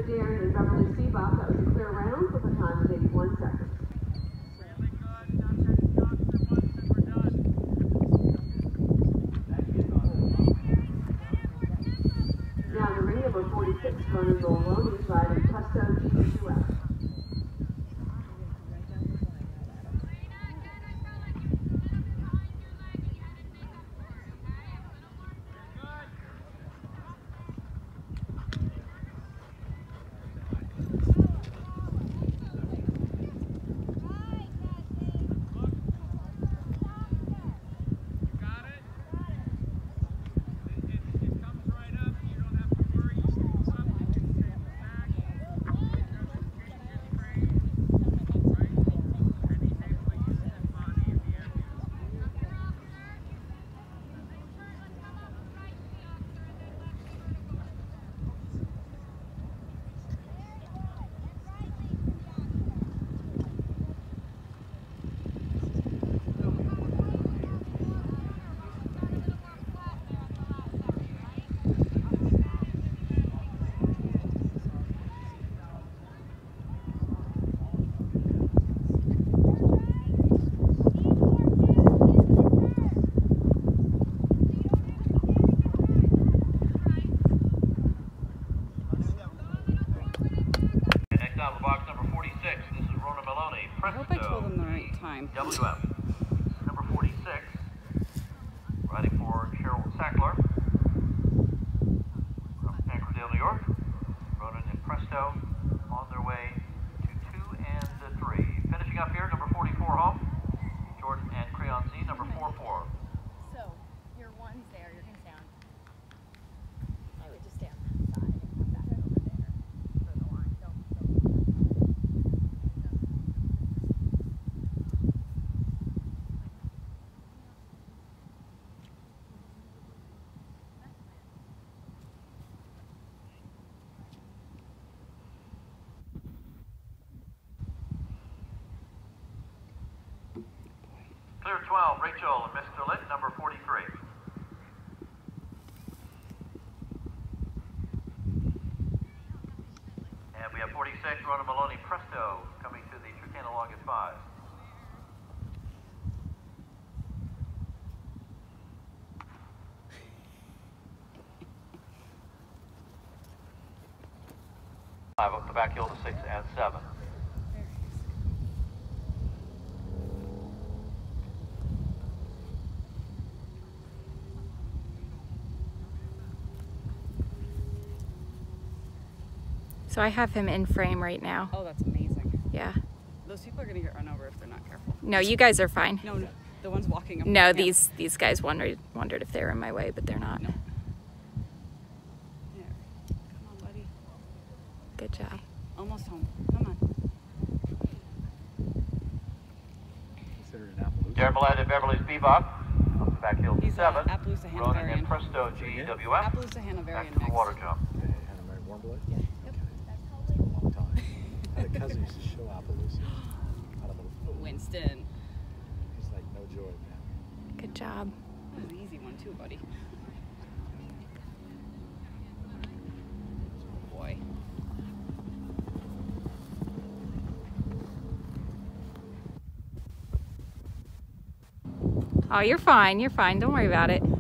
for Darren and Beverly Seabach. That was a clear round with a time of 81 seconds. Now in the ring, number 46, Ronan Moloney is riding Presto GWF. Box number 46, this is Ronan Moloney, Presto. I hope I told them the right time. GWF. Number 46, riding for Cheryl Sackler from Pancradale, New York. Ronan and Presto on their way to 2 and 3. Finishing up here, number 44 home, Jordan and Creon Z, number 44. So, your one's there, you're going to stand. I would just stand on that side and come back over there for the line. Don't. Clear 12, Rachel and Mr. Litt, number 43. And we have 46, Ronan Moloney, Presto, coming to the chicane along at 5. Up the back hill to 6 and 7. So I have him in frame right now. Oh, that's amazing. Yeah. Those people are going to get run over if they're not careful. No, you guys are fine. No, the ones walking up. No, these guys wondered if they were in my way, but they're not. No. There. Come on, buddy. Good job. Almost home. Come on. Darren Millett and Beverly Seabach, up the back hill to He's 7. Appaloosa Ronan Hanoverian. and Presto GWF. Appaloosa Hanoverian Back to the mix. water jump. Hanoverian warm blood? Yeah. Yep. For a long time. I had a cousin who used to show Appaloosa out of the Winston. He's like no joy, man. Good job. That was an easy one too, buddy. Oh boy. Oh, you're fine. You're fine. Don't worry about it.